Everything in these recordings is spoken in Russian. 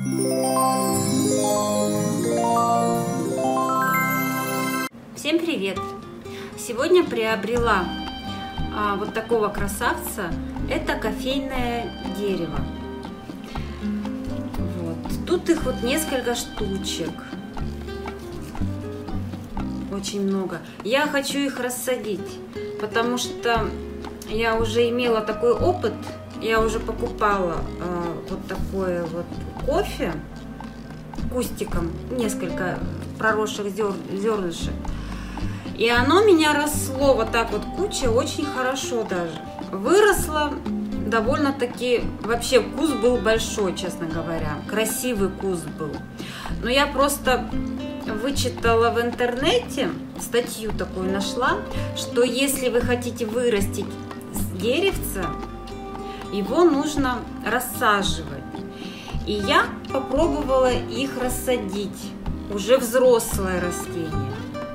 Всем привет! Сегодня приобрела вот такого красавца. Это кофейное дерево. Вот. Тут их вот несколько штучек. Очень много. Я хочу их рассадить, потому что я уже имела такой опыт. Я уже покупала вот такое вот кофе кустиком, несколько проросших зернышек. И оно у меня росло вот так вот куча, очень хорошо даже. Выросло довольно-таки, вообще куст был большой, честно говоря. Красивый куст был. Но я просто вычитала в интернете, статью такую нашла, что если вы хотите вырастить деревце, его нужно рассаживать. И я попробовала их рассадить, уже взрослое растение.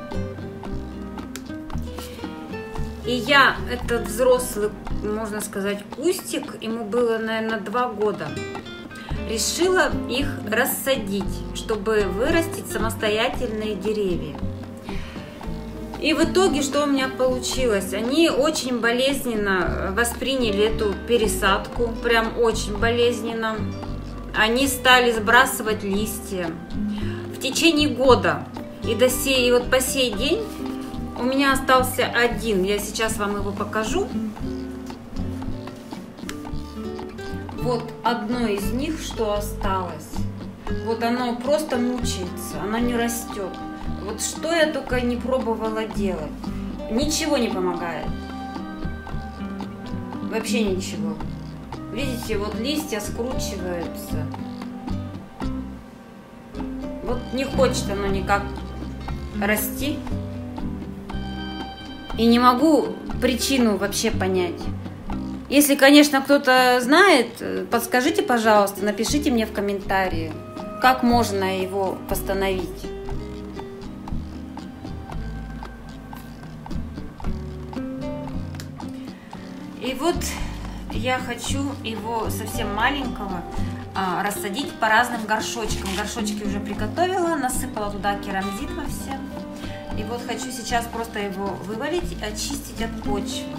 И я этот взрослый, можно сказать, кустик, ему было, наверное, 2 года, решила их рассадить, чтобы вырастить самостоятельные деревья. И в итоге, что у меня получилось? Они очень болезненно восприняли эту пересадку, прям очень болезненно. Они стали сбрасывать листья в течение года. И вот по сей день у меня остался один. Я сейчас вам его покажу. Вот одно из них, что осталось. Вот оно просто мучается, оно не растет. Вот что я только не пробовала делать. Ничего не помогает. Вообще ничего. Видите, вот листья скручиваются. Вот не хочет оно никак расти. И не могу причину вообще понять. Если, конечно, кто-то знает, подскажите, пожалуйста, напишите мне в комментарии, как можно его восстановить. И вот я хочу его совсем маленького рассадить по разным горшочкам. Горшочки уже приготовила, насыпала туда керамзит во все. И вот хочу сейчас просто его вывалить и очистить от почвы.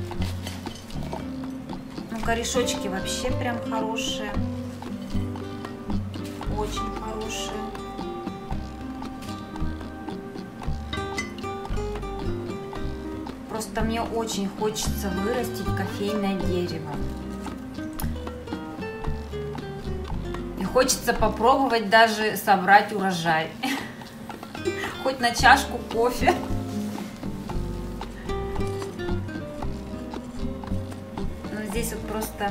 Ну, корешочки вообще прям хорошие. Очень хорошие. Просто мне очень хочется вырастить кофейное дерево. И хочется попробовать даже собрать урожай. Хоть на чашку кофе. Но здесь вот просто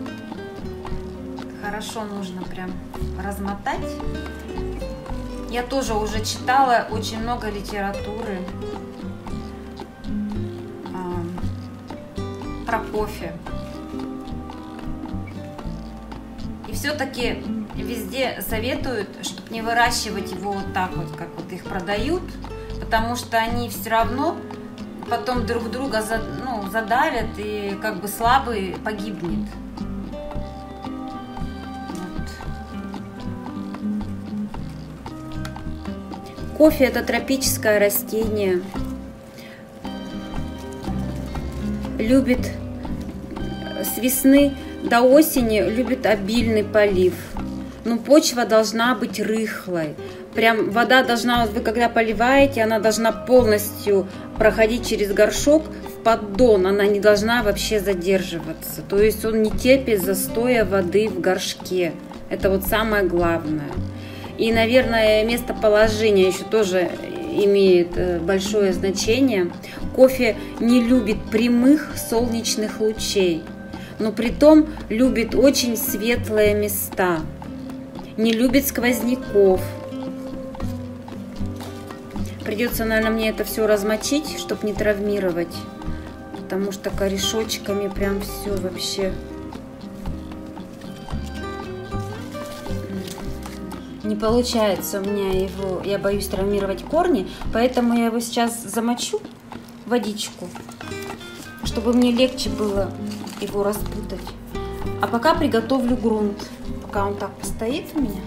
хорошо нужно прям размотать. Я тоже уже читала очень много литературы про кофе. И все-таки везде советуют, чтобы не выращивать его вот так вот, как вот их продают, потому что они все равно потом друг друга задавят, и как бы слабый погибнет. Вот. Кофе — это тропическое растение. Любит с весны до осени, любит обильный полив. Но почва должна быть рыхлой. Прям вода должна, вы когда поливаете, она должна полностью проходить через горшок в поддон. Она не должна вообще задерживаться. То есть он не терпит застоя воды в горшке. Это вот самое главное. И, наверное, местоположение еще тоже имеет большое значение. Кофе не любит прямых солнечных лучей, но при том любит очень светлые места. Не любит сквозняков. Придется, наверное, мне это все размочить, чтобы не травмировать, потому что корешочками прям все вообще не получается у меня его. Я боюсь травмировать корни, поэтому я его сейчас замочу в водичку, чтобы мне легче было его распутать. А пока приготовлю грунт. пока он так постоит у меня.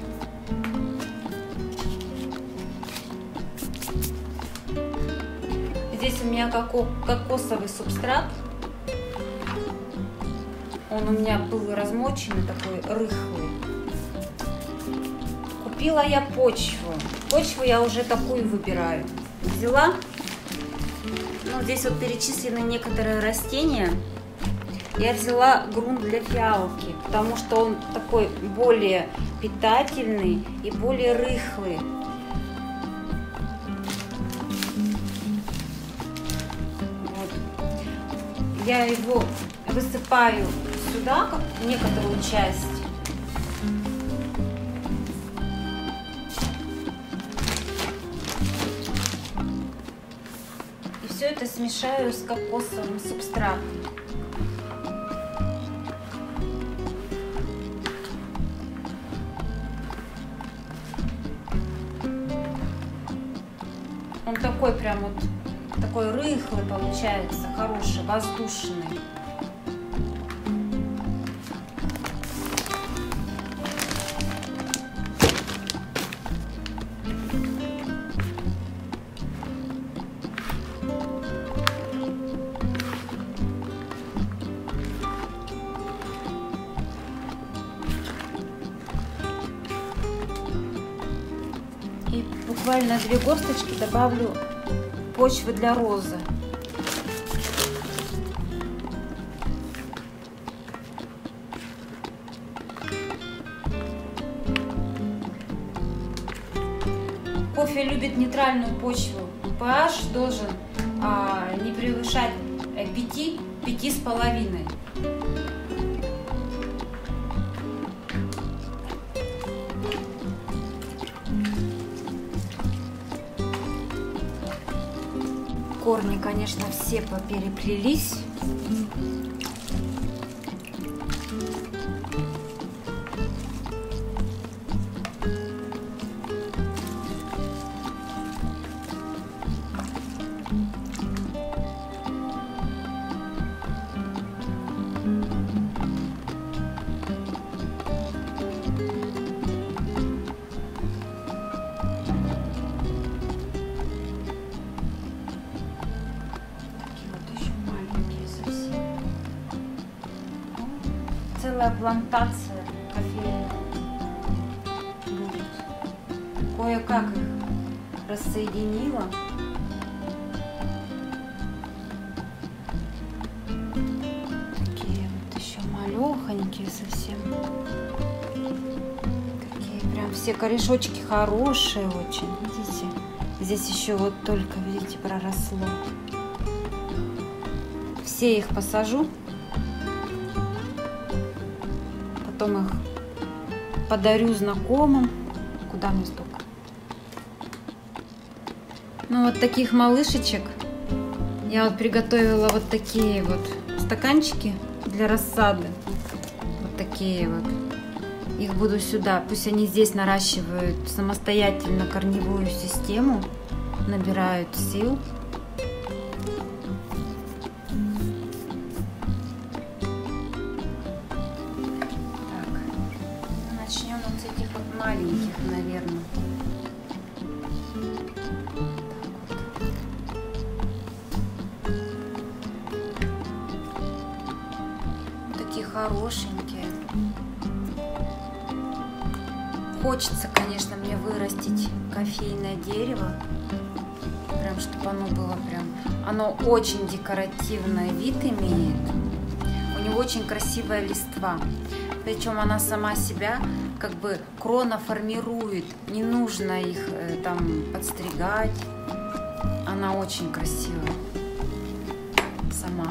Здесь у меня кокосовый субстрат. Он у меня был размоченный, такой рыхлый. Купила я почву. Почву я уже такую выбираю. Взяла. Ну, здесь вот перечислены некоторые растения. Я взяла грунт для фиалки, потому что он такой более питательный и более рыхлый. Вот. Я его высыпаю сюда, как некоторую часть. И все это смешаю с кокосовым субстратом. Он такой прям вот, такой рыхлый получается, хороший, воздушный. И буквально 2 горсточки добавлю почвы для розы. Кофе любит нейтральную почву. pH должен не превышать 5–5,5. Корни, конечно, все попереплелись. Целая плантация кофейных будет. Кое-как их рассоединила. Такие вот еще малехонькие совсем. Такие прям все корешочки хорошие очень. Видите? Здесь еще вот только, видите, проросло. Все их посажу. Потом их подарю знакомым. Куда мне столько? Ну, вот таких малышечек я вот приготовила вот такие вот стаканчики для рассады. Вот такие вот. Их буду сюда. Пусть они здесь наращивают самостоятельно корневую систему, набирают сил. Начнем вот с этих вот маленьких, наверное. Вот такие хорошенькие. Хочется, конечно, мне вырастить кофейное дерево. Прям, чтобы оно было прям... Оно очень декоративный вид имеет. У него очень красивая листва. Причем она сама себя, как бы, крона формирует. Не нужно их там подстригать. Она очень красивая сама.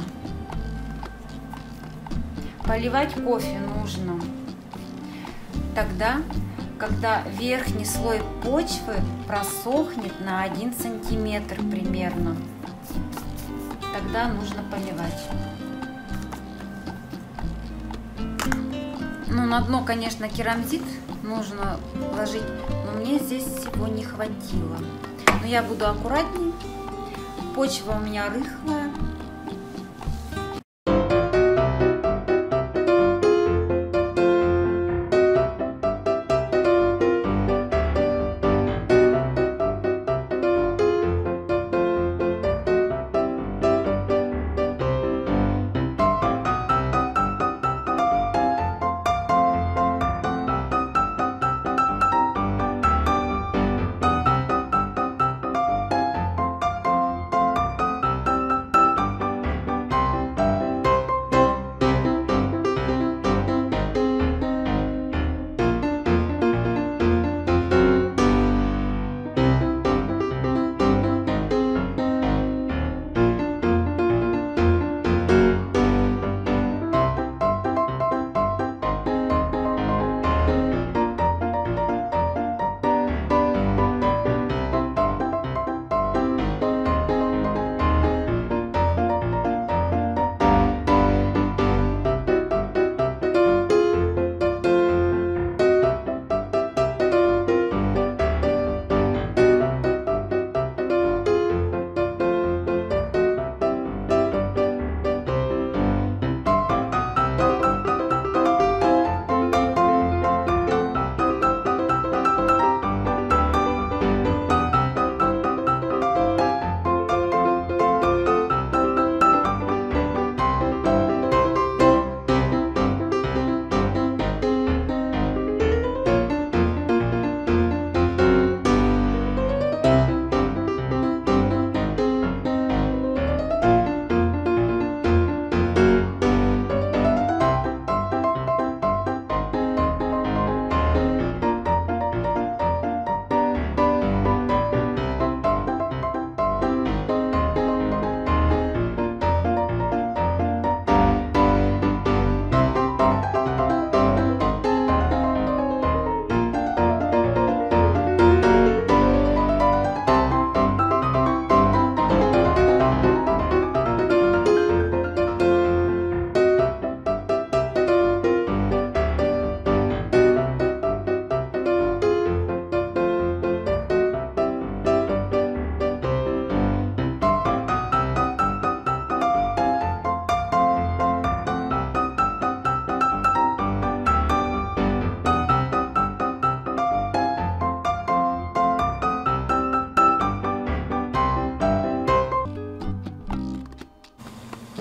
Поливать кофе нужно тогда, когда верхний слой почвы просохнет на 1 сантиметр примерно. Тогда нужно поливать. Ну, на дно, конечно, керамзит нужно ложить, но мне здесь всего не хватило. Но я буду аккуратней. Почва у меня рыхлая.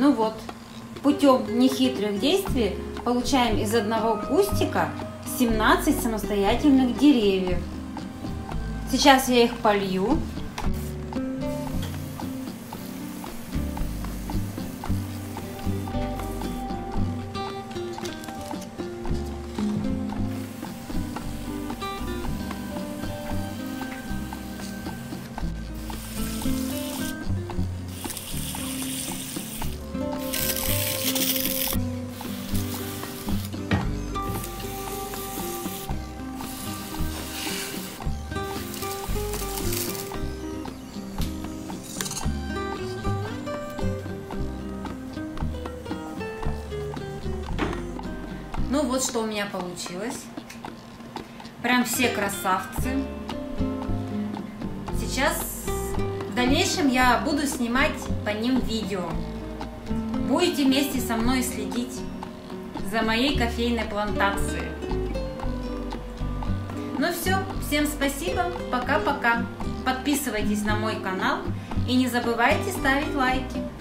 Ну вот, путем нехитрых действий получаем из одного кустика 17 самостоятельных деревьев. Сейчас я их полью. Ну вот что у меня получилось. Прям все красавцы. Сейчас в дальнейшем я буду снимать по ним видео. Будете вместе со мной следить за моей кофейной плантацией. Ну все, всем спасибо, пока-пока. Подписывайтесь на мой канал и не забывайте ставить лайки.